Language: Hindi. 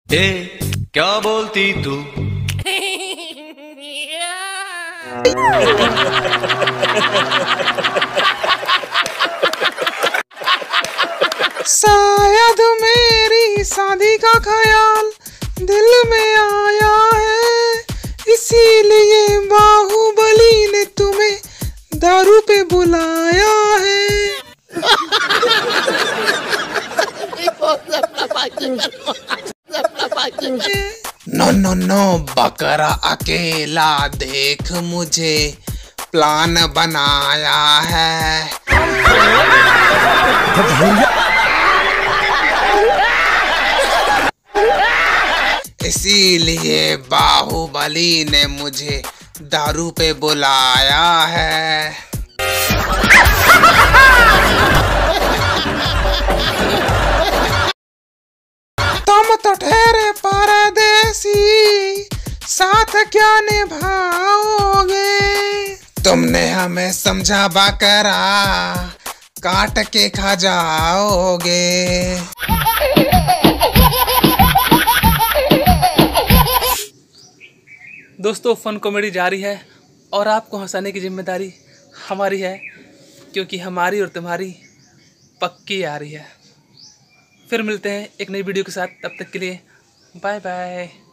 क्या बोलती तू? शायद मेरी शादी का ख्याल दिल में आया है, इसीलिए बाहुबली ने तुम्हें दारू पे बुलाया है। नो नो नो बकरा अकेला देख, मुझे प्लान बनाया है। इसीलिए बाहुबली ने मुझे दारू पे बुलाया है। तुम तो ठहरे परदेसी, साथ क्या निभाओगे? तुमने हमें समझा बकरा, काट के खा जाओगे। दोस्तों, फन कॉमेडी जारी है और आपको हंसाने की जिम्मेदारी हमारी है, क्योंकि हमारी और तुम्हारी पक्की यारी है। फिर मिलते हैं एक नई वीडियो के साथ, तब तक के लिए बाय बाय।